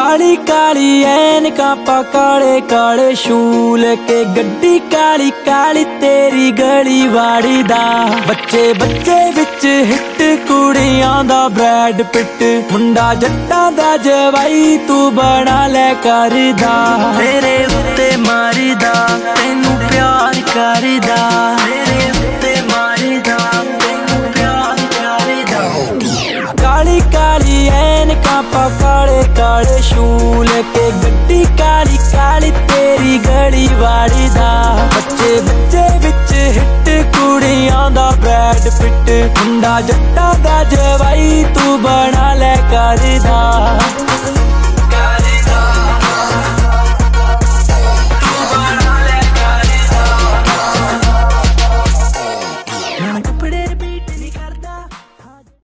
काली काली ऐनकां पा काले काले शूल के गड्डी काली काली तेरी गली वाड़ी दा। बच्चे बच्चे विच हिट कुड़ियां दा ब्रैड पिट, मुंडा जट्टां दा जवाई तू बना ले करदा। तेरे उत्ते मारीदा तैनू प्यार करदा, तेरे उत्ते मारीदा तैनू प्यार करदा। काली काली ऐनकां पा काले काले शूल के गड्डी काली काली तेरी गली वाड़ी दा। बच्चे बच्चे विच हिट कुड़ियां दा ब्रैड पिट, मुंडा जट्टां दा जवाई तू बना ले करदा।